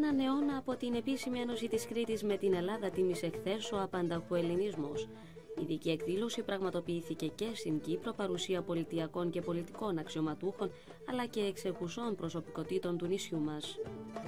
Έναν αιώνα από την επίσημη ένωση της Κρήτης με την Ελλάδα τίμησε χθες ο απανταχουελληνισμός. Η ειδική εκδήλωση πραγματοποιήθηκε και στην Κύπρο, παρουσία πολιτιακών και πολιτικών αξιωματούχων αλλά και εξεχουσών προσωπικότητων του νησιού μας.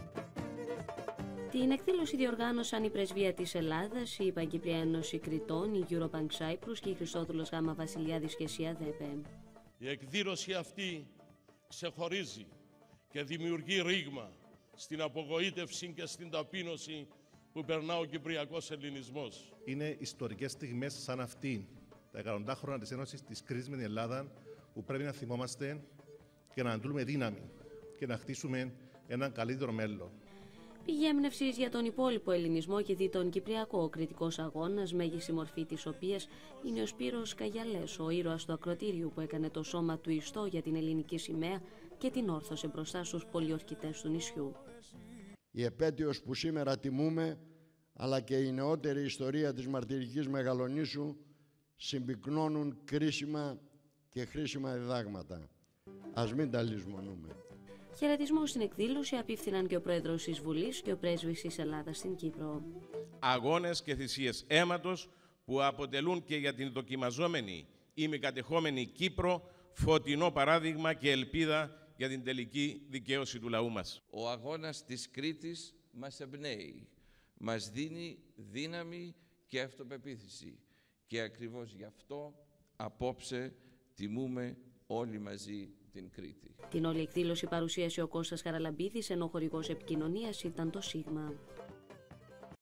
Την εκδήλωση διοργάνωσαν η Πρεσβεία της Ελλάδας, η Παγκύπρια Ένωση Κρητών, η Eurobank Cyprus και η Χριστόδουλος Γ. Βασιλιάδης και ΣΥΑΔΕΠΕ. Η εκδήλωση αυτή ξεχωρίζει και δημιουργεί ρήγμα στην απογοήτευση και στην ταπείνωση που περνά ο κυπριακός ελληνισμός. Είναι ιστορικές στιγμές σαν αυτή, τα 100 χρόνια της Ένωσης της Κρήτης με την Ελλάδα, που πρέπει να θυμόμαστε και να αντλούμε δύναμη και να χτίσουμε έναν καλύτερο μέλλον. Πηγή έμπνευσης για τον υπόλοιπο ελληνισμό και δι' τον κυπριακό, ο κρητικός αγώνας, μέγιστη μορφή της οποίας είναι ο Σπύρος Καγιαλές, ο ήρωας του ακροτήριου που έκανε το σώμα του ιστό για την ελληνική σημαία και την όρθωσε μπροστά στους πολιορκητές του νησιού. Η επέτειος που σήμερα τιμούμε, αλλά και η νεότερη ιστορία της μαρτυρικής Μεγαλονήσου συμπυκνώνουν κρίσιμα και χρήσιμα διδάγματα. Ας μην τα λησμονούμε. Χαιρετισμό στην εκδήλωση απίφθηναν και ο πρόεδρος της Βουλής και ο πρέσβης της Ελλάδας στην Κύπρο. Αγώνες και θυσίες αίματος που αποτελούν και για την δοκιμαζόμενη ημικατεχόμενη Κύπρο φωτεινό παράδειγμα και ελπίδα για την τελική δικαίωση του λαού μας. Ο αγώνας της Κρήτης μας εμπνέει, μας δίνει δύναμη και αυτοπεποίθηση. Και ακριβώς γι' αυτό απόψε τιμούμε όλοι μαζί την Κρήτη. Την όλη εκδήλωση παρουσίασε ο Κώστας Χαραλαμπίδης, ενώ χορηγός επικοινωνίας ήταν το ΣΥΓΜΑ.